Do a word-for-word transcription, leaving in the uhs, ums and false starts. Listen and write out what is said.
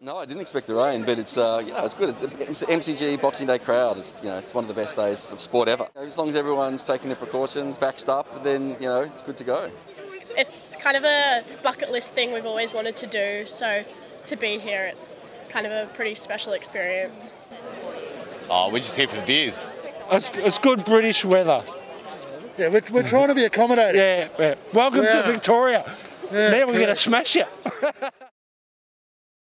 No, I didn't expect the rain, but it's uh, you know, it's good. It's an M C G Boxing Day crowd. It's you know, it's one of the best days of sport ever. As long as everyone's taking their precautions, vaxxed up, then you know it's good to go. It's kind of a bucket list thing we've always wanted to do, so to be here, it's kind of a pretty special experience. Oh, we're just here for the beers. It's, it's good British weather. Yeah, we're, we're trying to be accommodating. Yeah, yeah. Welcome yeah. to Victoria. Yeah, now we're going to smash you.